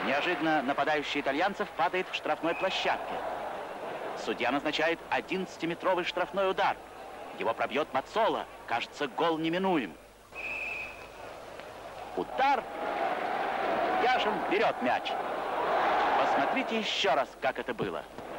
Неожиданно нападающий итальянцев падает в штрафной площадке. Судья назначает 11-метровый штрафной удар. Его пробьет Мацола. Кажется, гол неминуем. Удар. Яшин берет мяч. Посмотрите еще раз, как это было.